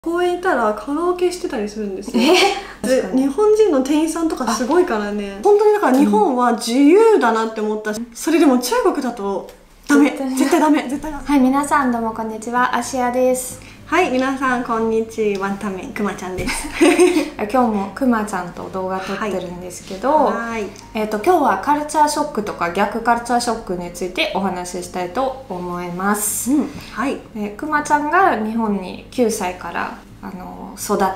公園いたらカラオケしてたりするんですよ。で、日本人の店員さんとかすごいからね。本当にだから日本は自由だなって思ったし、それでも中国だとダメ、絶対ダメ、絶対ダメ。 はい、皆さんどうもこんにちは、アシアです。 はい、皆さんこんにちは、ワンタンメンくまちゃんです。 今日もくまちゃんと動画撮ってるんですけど、 はい、 今日はカルチャーショックとか逆カルチャーショックについてお話ししたいと思います。 はい。 くまちゃんが日本に9歳から育って、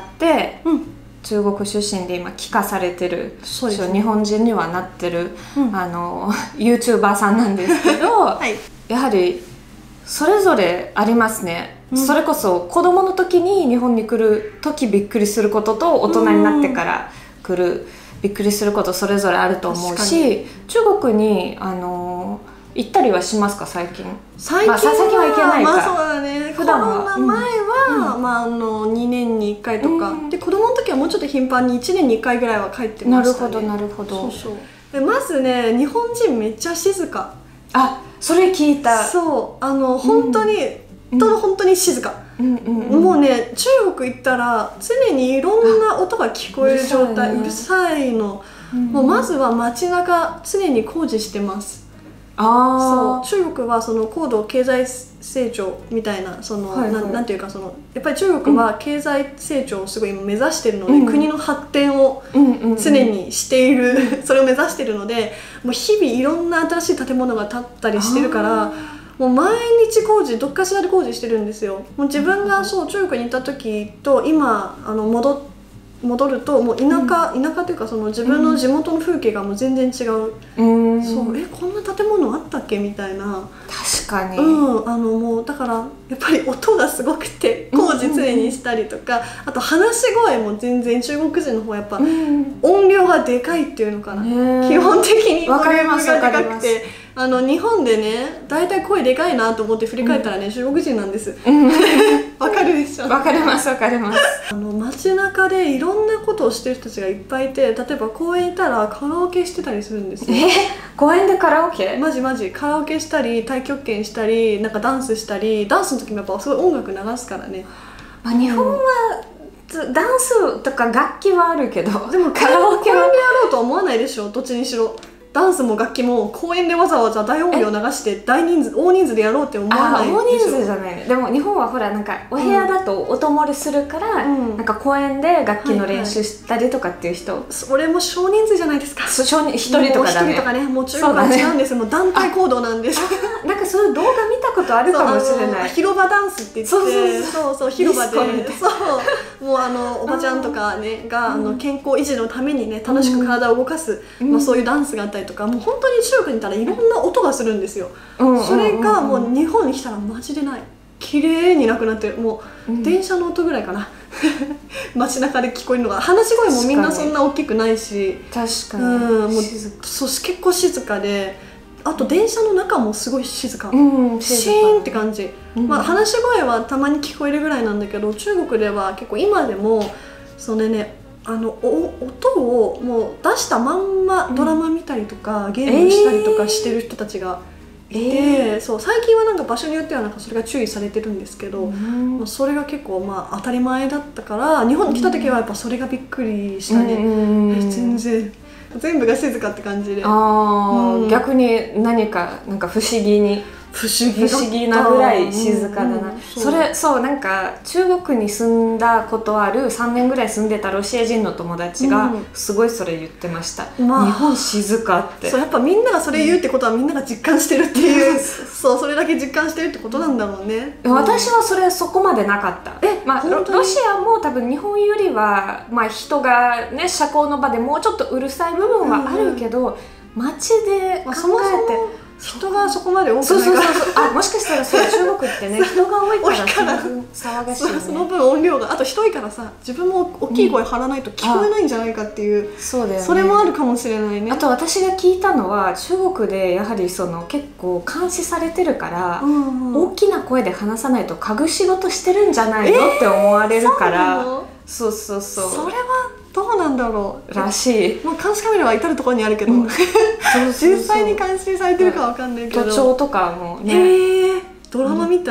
中国出身で今帰化されてる、日本人にはなってる、YouTuber さんなんですけど、はい、やはりそれぞれありますね。それこそ子供の時に日本に来る時びっくりすることと、大人になってから来るびっくりすることそれぞれあると思うし、中国に行ったりはしますか？最近は行けないか。 そうだね。普段はコロナ前は、2年に1回とか、で子供の時はもうちょっと頻繁に1年に1回ぐらいは帰ってましたね。 なるほどなるほど。 でまずね、日本人めっちゃ静か。 あ、それ聞いた。 そう、本当に本当に静か。もうね、中国行ったら常にいろんな音が聞こえる状態。うるさいの。もうまずは街中常に工事してます。そう、中国はその高度経済成長みたいな、なんていうか、やっぱり中国は経済成長をすごい目指してるので、国の発展を常にしている、それを目指してるので、もう日々いろんな新しい建物が建ったりしてるから、もう毎日工事、どっかしらで工事してるんですよ。もう自分が中国に行った時と今戻ると、もう田舎というか、自分の地元の風景がもう全然違う。そう、こんな建物あったっけみたいな。 確かに。 もうだからやっぱり音がすごくて、工事常にしたりとか、あと話し声も全然中国人の方はやっぱ音量がでかいっていうのかな。基本的に音量がでかくて。日本でね、だいたい声でかいなと思って振り返ったらね、中国人なんです。わかるでしょ？ わかりますわかります。 街中でいろんなことをしてる人たちがいっぱいいて、例えば公園いたらカラオケしてたりするんですよ。 公園でカラオケ？マジカラオケしたり、太極拳したり、なんかダンスしたり、ダンスの時もやっぱすごい音楽流すからね。 日本はダンスとか楽器はあるけど、 でもカラオケはやろうとは思わないでしょ、どっちにしろ。ダンスも楽器も公園でわざわざ大音量流して大人数でやろうって思わないでしょ。 大人数じゃないね。でも日本はほら、なんかお部屋だと音漏れするから、なんか公園で楽器の練習したりとかっていう人、 それも少人数じゃないですか。 一人とかだね。 一人とかね、もう中国は違うんですよ。もう団体行動なんです。 なんかそういう動画見たことあるかもしれない。 広場ダンスって言って、そう広場で、もうおばちゃんとかねが健康維持のためにね、楽しく体を動かす、そういうダンスがあったりとか、もう本当に中国にいたらいろんな音がするんですよ。それがもう日本に来たらマジでない。綺麗になくなってる。もう電車の音ぐらいかな。街中で聞こえるのが、話し声もみんなそんな大きくないし、 確かにもう結構静かで、あと電車の中もすごい静か、シーンって感じ。話し声はたまに聞こえるぐらいなんだけど、中国では結構今でもそれね、音をもう出したまんまドラマ見たりとか、ゲームしたりとかしてる人たちがいて、そう、最近はなんか場所によってはなんかそれが注意されてるんですけど、それが結構当たり前だったから、日本に来た時はやっぱそれがびっくりしたね。全部が静かって感じで。 逆に何かなんか不思議なぐらい静かだな。そう、なんか中国に住んだことある3年ぐらい住んでたロシア人の友達がすごいそれ言ってました。日本静かって。 そう、やっぱみんながそれ言うってことはみんなが実感してるっていう、そう、それだけ実感してるってことなんだろうね。 私はそこまでなかった。ロシアも多分日本よりは人がね、社交の場でもうちょっとうるさい部分はあるけど、街で考えて。 人がそこまで多くないから、 もしかしたら中国ってね、人が多いから騒がしいよね。 その分音量が、あと人多いからさ、自分も大きい声張らないと聞こえないんじゃないかっていう、それもあるかもしれないね。 あと私が聞いたのは、中国でやはり結構監視されてるから、大きな声で話さないと隠し事してるんじゃないのって思われるから。そうそれはどうなんだろうらしい。 監視カメラは至る所にあるけど、実際に監視されてるかわかんないけど、 都庁とかもね、 ドラマみたい。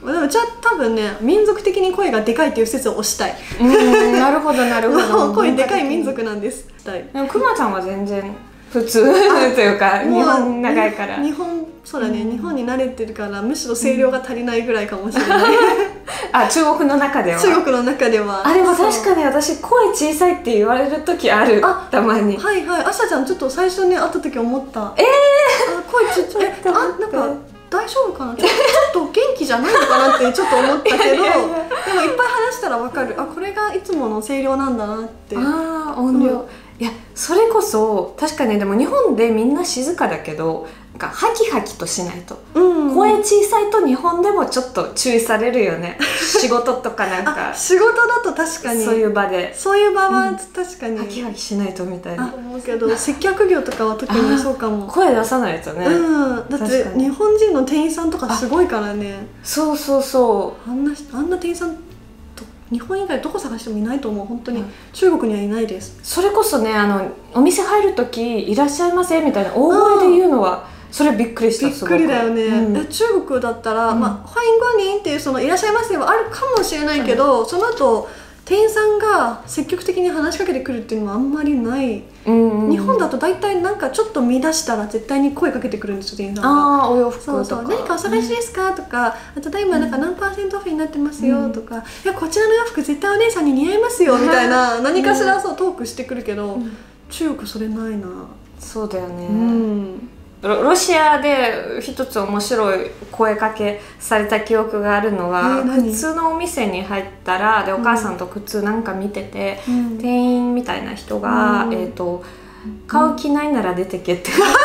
でもじゃあ多分ね民族的に声がでかいっていう説を推したい。 なるほどなるほど。 声でかい民族なんです。 でもくまちゃんは全然普通というか日本長いから。 そうだね、日本に慣れてるからむしろ声量が足りないぐらいかもしれない。 あ、中国の中では。 中国の中では。 あ、でも確かに私声小さいって言われる時ある。たまに。 はいはい。あさちゃんちょっと最初に会った時思った。声ちっちゃい。なんか大丈夫かな。ちょっと元気じゃないのかなってちょっと思ったけど、でもいっぱい話したらわかる。これがいつもの声量なんだなって。 音量。いや、それこそ確かにでも日本でみんな静かだけど。ハキハキとしないと、声小さいと日本でもちょっと注意されるよね。仕事とかなんか仕事だと確かにそういう場は確かにハキハキしないとみたいな思うけど、接客業とかは特にそうかも。 声出さないとね。 だって日本人の店員さんとかすごいからね。 そうそうそう。 あんな店員さんと日本以外どこ探してもいないと思う。本当に中国にはいないです。 それこそね、お店入る時いらっしゃいませみたいな大声で言うのはそれびっくりした。 びっくりだよね。中国だったら、まあ、欢迎光臨っていうそのいらっしゃいませはあるかもしれないけど、その後店員さんが積極的に話しかけてくるっていうのはあんまりない。日本だと大体なんかちょっと見出したら絶対に声かけてくるんですよ、店員さんが。 お洋服とか。 そう何かお探しですかとか、ただいまなんか何%オフになってますよとか、いやこちらの洋服絶対お姉さんに似合いますよみたいな何かしらそうトークしてくるけど、中国それないな。 そうだよね。ロシアで一つ面白い声かけされた記憶があるのは、普通のお店に入ったらでお母さんと普通なんか見てて、店員みたいな人が買う気ないなら出てけってそういう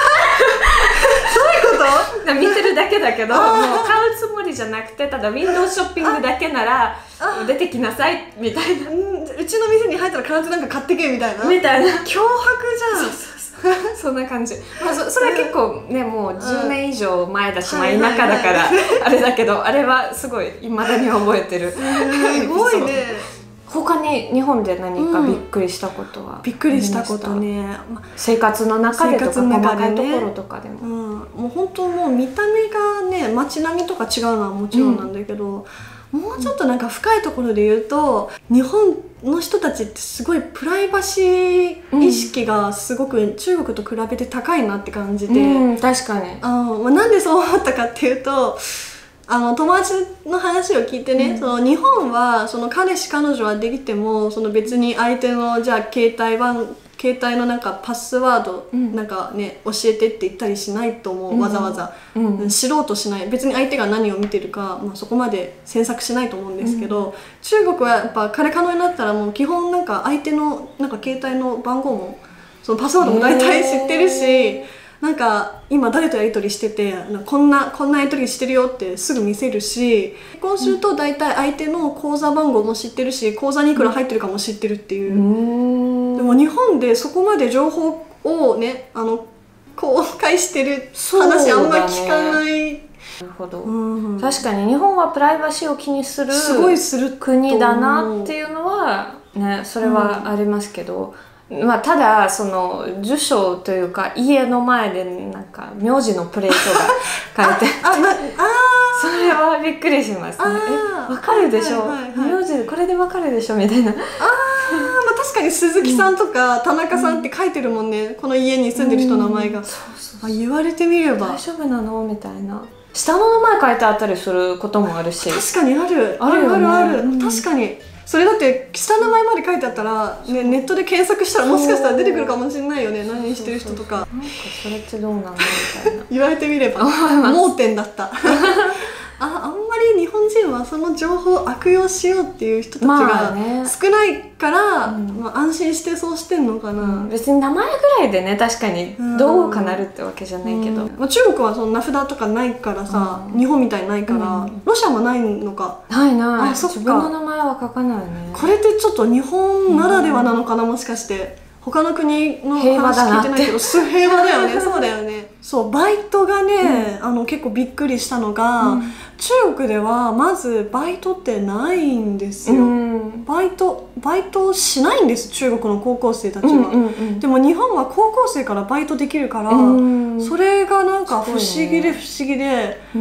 こと見てるだけだけど、もう買うつもりじゃなくてただウィンドウショッピングだけなら出てきなさいみたいな。 うちの店に入ったら必ずなんか買ってけみたいなみたいな脅迫じゃん。 そんな感じ。それは結構ねもう10年以上前だし、田舎だからあれだけど、あれはすごい未だに覚えてる。すごいね。 他に日本で何かびっくりしたことは？ びっくりしたことね。 生活の中でとか細かいところとかでも。 もう本当もう見た目がね街並みとか違うのはもちろんなんだけど。もうちょっとなんか深いところで言うと、日本の人たちってすごいプライバシー意識がすごく中国と比べて高いなって感じで、 確かになんでそう思ったかっていうと、友達の話を聞いてね、その日本はその彼氏彼女はできてもその別に相手のじゃあ携帯のなんかパスワードなんかね教えてって言ったりしないと思う。わざわざ知ろうとしない。別に相手が何を見てるか、そこまで詮索しないと思うんですけど、中国はやっぱ彼女になったらもう基本なんか相手のなんか携帯の番号もそのパスワードも大体知ってるし、なんか今誰とやり取りしててこんなやり取りしてるよってすぐ見せるし、結婚すると大体相手の口座番号も知ってるし、口座にいくら入ってるかも知ってるっていう。でも日本でそこまで情報をね公開してる話あんまり聞かない。 なるほど、確かに日本はプライバシーを気にするすごいする国だなっていうのはね、それはありますけど、ただその住所というか家の前でなんか名字のプレートが書いてそれはびっくりしますね。わかるでしょ、名字これでわかるでしょみたいな。 確かに鈴木さんとか田中さんって書いてるもんね、この家に住んでる人の名前が。言われてみれば大丈夫なのみたいな。下の名前書いてあったりすることもあるし。 確かにあるあるある、確かに。それだって下の名前まで書いてあったら、ネットで検索したらもしかしたら出てくるかもしれないよね、何してる人とか。なんかそれってどうなのみたいな言われてみれば盲点だったあんまり日本人はその情報を悪用しようっていう人たちが少ないから、安心してそうしてんのかな、 別に名前ぐらいでね、確かにどうかなるってわけじゃないけど、 中国はその名札とかないからさ、日本みたいにないから、ロシアもないのか。 ない、 そっか、 自分の名前は書かないね。 これってちょっと日本ならではなのかな、もしかして他の国の話聞いてないけど平和だよねそうだよね。そうバイトがね、結構びっくりしたのが、中国ではまずバイトってないんですよ、バイトしないんです、中国の高校生たちは。でも日本は高校生からバイトできるから、それがなんか不思議で不思議で、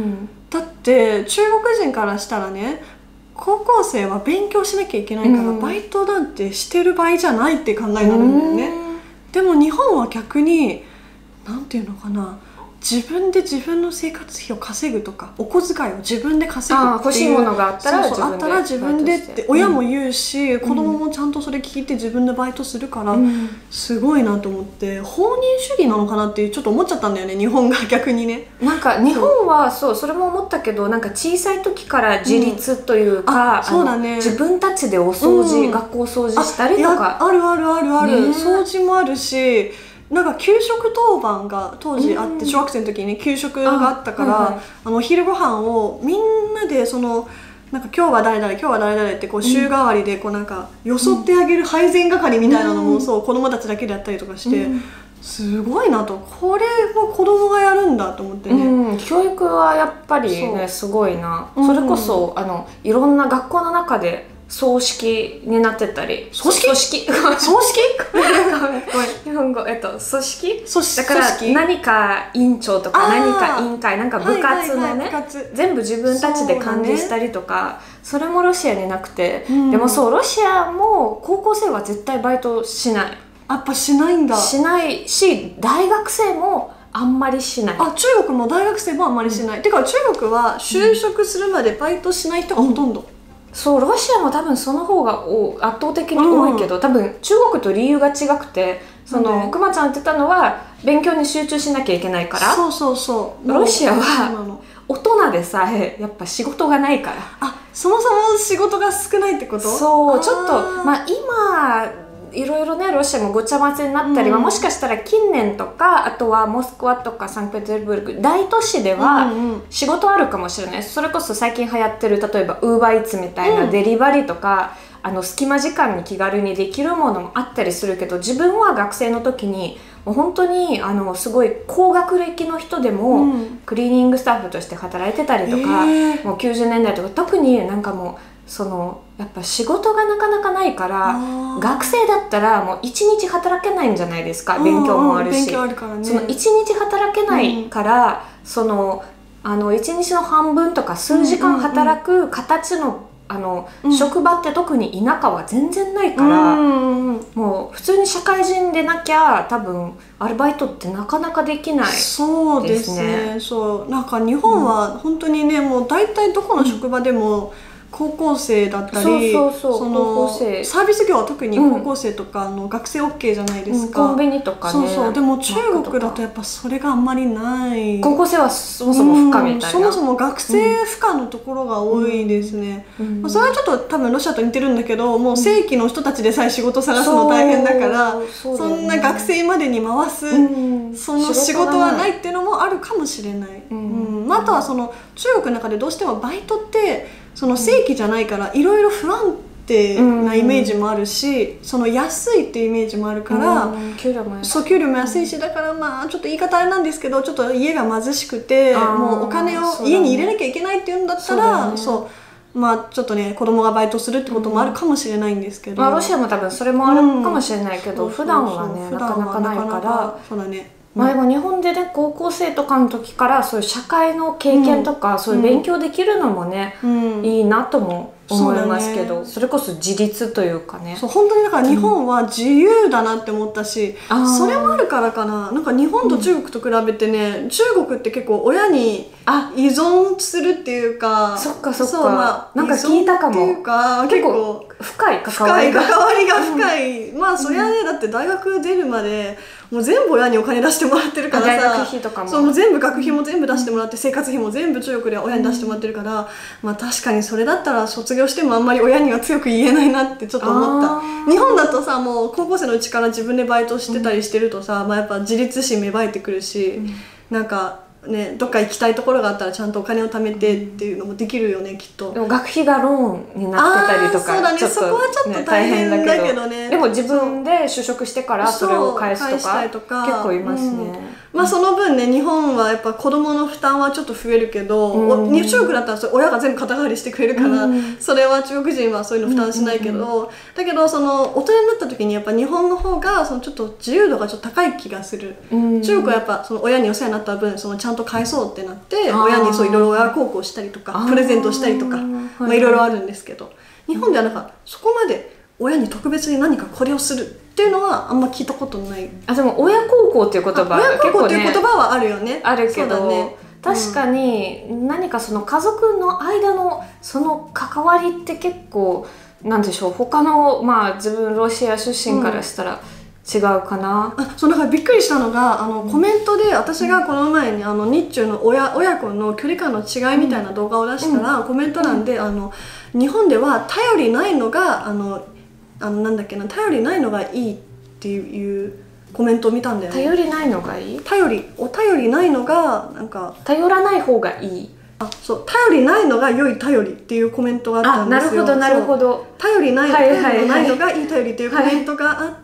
だって中国人からしたらね、高校生は勉強しなきゃいけないから、バイトなんてしてる場合じゃないって考えになるんだよね。でも日本は逆になんていうのかな、自分で自分の生活費を稼ぐとか、お小遣いを自分で稼ぐっていう、 欲しいものがあったら自分でって親も言うし、子供もちゃんとそれ聞いて自分でバイトするから、すごいなと思って、放任主義なのかなってちょっと思っちゃったんだよね、日本が逆にね。 なんか日本はそれも思ったけど、なんか小さい時から自立というか、 そうだね、 自分たちでお掃除、学校掃除したりとか、 ある、掃除もあるし、なんか給食当番が当時あって、小学生の時に給食があったから、お昼ご飯をみんなでなんか今日は誰々今日は誰々ってこう週替わりでこうなんかよそってあげる配膳係みたいなのもそう子供たちだけでやったりとかして、すごいなと、これも子供がやるんだと思ってね。 教育はやっぱりねすごいな。それこそいろんな学校の中で葬式になってたり、 葬式日本語組織だから何か委員長とか何か委員会、なんか部活のね、全部自分たちで管理したりとか、それもロシアになくて、でもそう、ロシアも高校生は絶対バイトしない。 やっぱしないんだ。 しないし、大学生もあんまりしない。 中国も大学生もあんまりしない、てか中国は就職するまでバイトしない人がほとんど、 そう、ロシアも多分その方が圧倒的に多いけど、多分中国と理由が違くて、くまちゃん言ってたのは勉強に集中しなきゃいけないから。そうロシアは大人でさえやっぱ仕事がないから。 そもそも仕事が少ないってこと？ そう、ちょっと今いろいろね、ロシアもごちゃ混ぜになったり、もしかしたら近年とか、あとはモスクワとかサンクペテルブルク大都市では仕事あるかもしれない。それこそ最近流行ってる、例えばウーバーイーツみたいなデリバリーとか、隙間時間に気軽にできるものもあったりするけど、自分は学生の時にもう本当にすごい高学歴の人でもクリーニングスタッフとして働いてたりとか、もう90年代とか特になんかもうやっぱ仕事がなかなかないから、学生だったらもう一日働けないんじゃないですか。勉強もあるし、 勉強あるからね、 一日働けないから、一日の半分とか数時間働く形の職場って特に田舎は全然ないから、もう普通に社会人でなきゃ多分アルバイトってなかなかできないですね。 そうですね。そうなんか日本は本当にね、もう大体どこの職場でも高校生だったり、 高校生サービス業は特に高校生とか学生 OK じゃないですか、 コンビニとかね。 でも中国だとやっぱそれがあんまりない。 高校生はそもそも不可みたいな、 そもそも学生不可のところが多いですね、それはちょっと多分ロシアと似てるんだけど、もう正規の人たちでさえ仕事探すの大変だから、そんな学生までに回す、その仕事はないっていうのもあるかもしれない、あとは中国の中でどうしてもバイトって正規じゃないからいろいろ不安定なイメージもあるし、安いっていうイメージもあるから、給料も安いし、だからまあちょっと言い方あれなんですけど、ちょっと家が貧しくてもうお金を家に入れなきゃいけないっていうんだったら、まあちょっとね、子供がバイトするってこともあるかもしれないんですけど、 ロシアも多分それもあるかもしれないけど、普段はねなかなかないから。 そうだね。 でも日本でね、高校生とかの時からそういう社会の経験とか、そういう勉強できるのもね、いいなとも思いますけど、それこそ自立というかね。 本当にだから日本は自由だなって思ったし、それもあるからかな。なんか日本と中国と比べてね、中国って結構親に依存するっていうか、 そっかなんか聞いたかも。 っていうか結構深い関わりが深い。まあそりゃね、だって大学出るまでもう全部親にお金出してもらってるからさ、 大学費とかももう全部学費も全部出してもらって、生活費も全部中国で親に出してもらってるから、まあ確かにそれだったら卒業してもあんまり親には強く言えないなってちょっと思った。日本だとさ、もう高校生のうちから自分でバイトしてたりしてるとさ、やっぱ自立心芽生えてくるし、なんかね、どっか行きたいところがあったらちゃんとお金を貯めてっていうのもできるよね、きっと。 でも学費がローンになってたりとか、 そうだね、そこはちょっと大変だけどね。 でも自分で就職してからそれを返すとか結構いますね。 まあその分ね、日本はやっぱ子供の負担はちょっと増えるけど、中国だったら親が全部肩代わりしてくれるから、それは中国人はそういうの負担しないけど、だけど大人になった時にやっぱ日本の方がちょっと自由度がちょっと高い気がする。中国はやっぱ親にお世話になった分ちゃんとと返そうってなって親にそういろいろ親孝行したりとかプレゼントしたりとかいろいろあるんですけど、日本ではなんかそこまで親に特別に何かこれをするっていうのはあんま聞いたことない。 でも親孝行っていう言葉は親孝行っていう言葉はあるよね。 あるけど、確かに何かその家族の間のその関わりって結構なんでしょう、他の自分ロシア出身からしたら違うかな。 そうだからびっくりしたのがコメントで私がこの前に日中の親子の距離感の違いみたいな動画を出したら、コメント欄で日本では頼りないのがなんだっけな、頼りないのがいいっていうコメントを見たんだよね。 頼りないのがいい？ お頼りないのがなんか頼らない方がいい。 そう頼りないのが良い頼りっていうコメントがあったんですよ。 なるほど。 頼りないのがいい頼りっていうコメントがあって、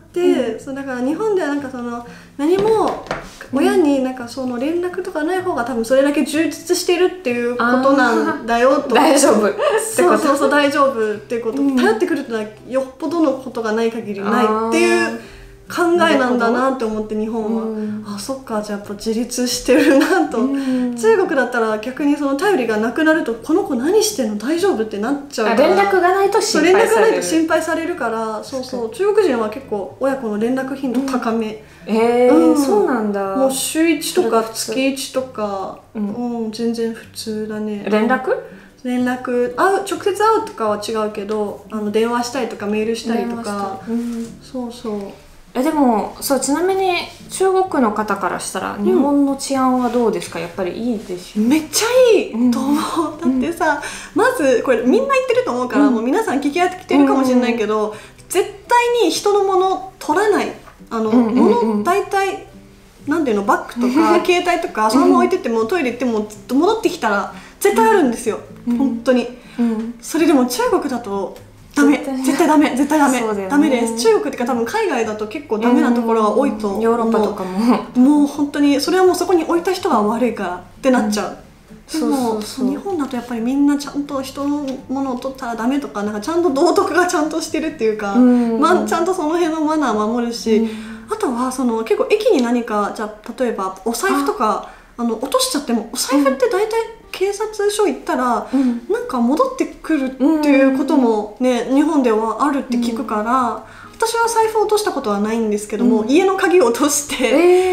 そうだから日本ではなんかその何も親になんかその連絡とかない方が多分それだけ充実してるっていうことなんだよと。 大丈夫。 そう大丈夫っていうこと。頼ってくるってのはよっぽどのことがない限りないっていう考えなんだなって思って、日本はそっか、じゃあやっぱ自立してるなと。中国だったら逆にその頼りがなくなるとこの子何してんの大丈夫ってなっちゃうから、 連絡がないと心配されるから、そう中国人は結構親子の連絡頻度高め。 そうなんだ。 もう週1とか月1とか、全然普通だね。 連絡直接会うとかは違うけど電話したりとかメールしたりとか、そうでもちなみに中国の方からしたら日本の治安はどうですか？やっぱりいいですよ。 めっちゃいいと思う。だってさ、まずこれみんな言ってると思うから、もう皆さん聞き合ってきてるかもしれないけど、絶対に人のもの取らない。物大体なんていうの、バッグとか携帯とかそのまま置いてってもトイレ行ってもずっと戻ってきたら絶対あるんですよ、本当に。それでも中国だとダメ、絶対ダメダメです。中国ってか多分海外だと結構ダメなところが多いと思う。 ヨーロッパとかもう本当にそれはもうそこに置いた人が悪いからってなっちゃう。でも日本だとやっぱりみんなちゃんと人のものを取ったらダメとか、なんかちゃんと道徳がちゃんとしてるっていうか、ちゃんとその辺のマナー守るし、あとは結構駅に何かじゃあ例えばお財布とか落としちゃっても、お財布って大体警察署行ったら、なんか戻ってくるっていうこともね、日本ではあるって聞くから、私は財布を落としたことはないんですけども、家の鍵を落として、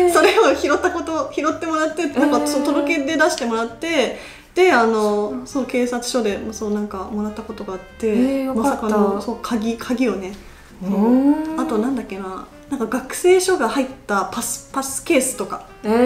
それを拾ってもらって、なんか届け出出してもらって、でそう警察署でなんかもらったことがあって、まさかの鍵をね、あとなんだっけな、なんか学生証が入ったパスケースとか、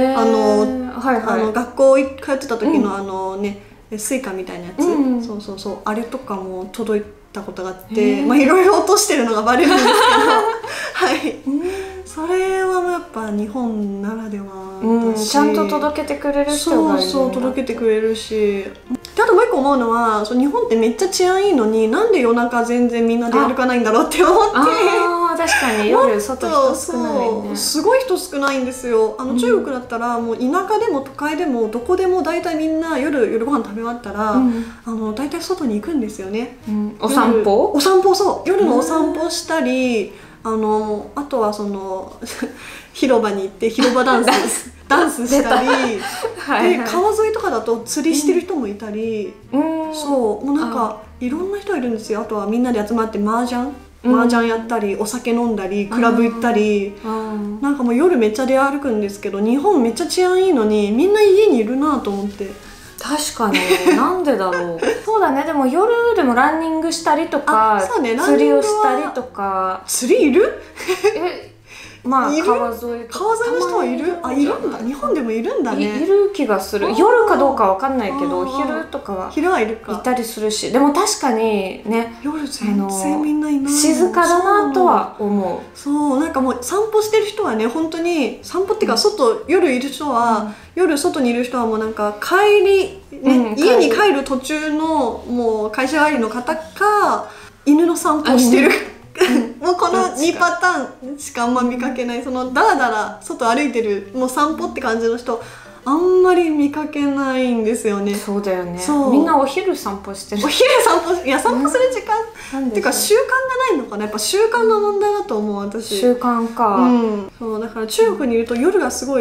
学校通ってた時のスイカみたいなやつ、そうあれとかも届いたことがあって、いろいろ落としてるのがバレるんですけどはい、それはやっぱ日本ならではだし、 ちゃんと届けてくれる人がいるんだ。 そう届けてくれるし、あともう一個思うのは、日本ってめっちゃ治安いいのになんで夜中全然みんな出歩かないんだろうって思って。 確かに夜外人少ないね。 すごい人少ないんですよ。中国だったらもう田舎でも都会でもどこでも大体みんな夜ご飯食べ終わったら、大体外に行くんですよね。 お散歩、 そう夜のお散歩したり、あとは広場に行って広場ダンスしたりで、川沿いとかだと釣りしてる人もいたり、もうなんかいろんな人いるんですよ。あとはみんなで集まって麻雀やったり、お酒飲んだり、クラブ行ったり、なんかもう夜めっちゃ出歩くんですけど、日本めっちゃ治安いいのにみんな家にいるなと思って。 確かになんでだろうそうだね。でも夜でもランニングしたりとか、釣りをしたりとか。 釣りいる？ 川沿いの人はいる？いるんだ。日本でもいるんだね。 いる気がする。夜かどうかわかんないけど、昼とかはいるか、いたりするし、でも確かにね、 夜全然みんないない。 静かだなとは思う。 そうなんかもう散歩してる人はね、本当に散歩っていうか夜いる人は、夜外にいる人はもうなんか帰り家に帰る途中のもう会社帰りの方か、犬の散歩してる。もうこの2パターンしかあんま見かけない。ダラダラ外歩いてる、もう散歩って感じの人あんまり見かけないんですよね。 そうだよね。みんなお昼散歩してる。 散歩する時間っていうか習慣がないのかな。やっぱ習慣の問題だと思う、私。 習慣か。 そうだから中国にいると夜がすごい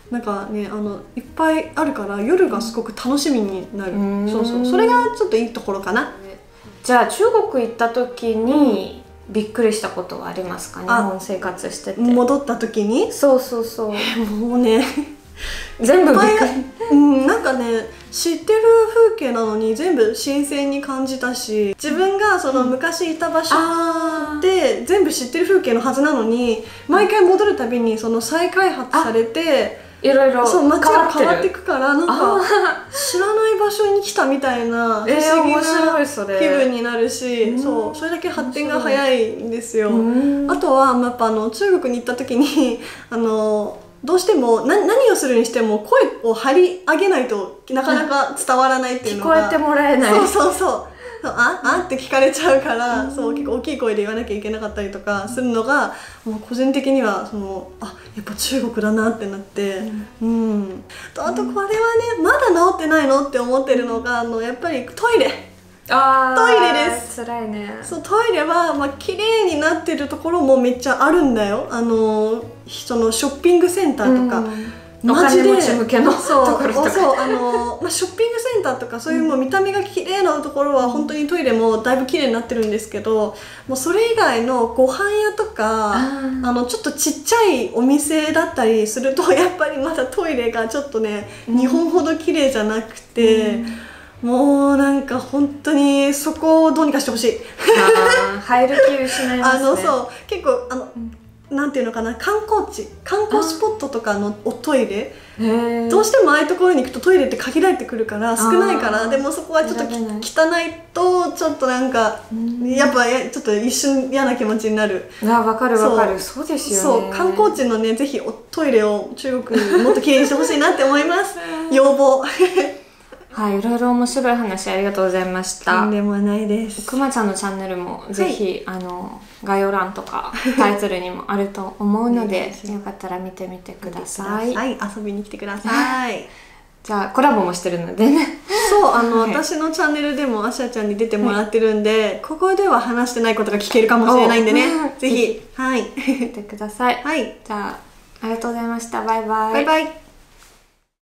なんかねいっぱいあるから夜がすごく楽しみになる。そうそう、それがちょっといいところかな。 じゃあ中国行った時にびっくりしたことはありますか？日本生活してて戻った時に。 そうそうそう。 もうね全部びっくり。 なんかね知ってる風景なのに全部新鮮に感じたし、自分がその昔いた場所で全部知ってる風景のはずなのに、毎回戻るたびにその再開発されていろいろそう街が変わっていくから、なんか知らない場所に来たみたいな不思議な気分になるし、そうそれだけ発展が早いんですよ。あとはやっぱ中国に行った時にどうしても何をするにしても声を張り上げないとなかなか伝わらないっていうのが、 聞こえてもらえない。 そうそうそうあって聞かれちゃうから、そう結構大きい声で言わなきゃいけなかったりとかするのが、もう個人的にはやっぱ中国だなってなって、あとこれはねまだ治ってないのって思ってるのがやっぱりトイレです。 辛いね。 そうトイレは綺麗になってるところもめっちゃあるんだよ。そのショッピングセンターとか、 マジでお金持ち向けのところとか、 ショッピングセンターとかそういう見た目が綺麗なところは本当にトイレもだいぶ綺麗になってるんですけど、もうそれ以外のご飯屋とかちょっとちっちゃいお店だったりすると、やっぱりまだトイレがちょっとね、日本ほど綺麗じゃなくて、もうなんか本当にそこをどうにかしてほしい。 入る気失いますね。 そう結構なんていうのかな、観光スポットとかのおトイレ、どうしてもああいうところに行くとトイレって限られてくるから少ないから、でもそこはちょっと汚いとちょっとなんかやっぱちょっと一瞬嫌な気持ちになる。 わかるわかる。そうですよね。 そう観光地のねぜひトイレを中国にもっときれいにしてほしいなって思います要望。 はい、いろいろ面白い話ありがとうございました。 とんでもないです。 くまちゃんのチャンネルもぜひ、概要欄とかタイトルにもあると思うのでよかったら見てみてください。 遊びに来てください。 じゃあコラボもしてるのでね。 そう私のチャンネルでもあしあちゃんに出てもらってるんで、ここでは話してないことが聞けるかもしれないんでね、ぜひ見てください。 はい、 じゃあありがとうございました。バイバイ。 バイバイ。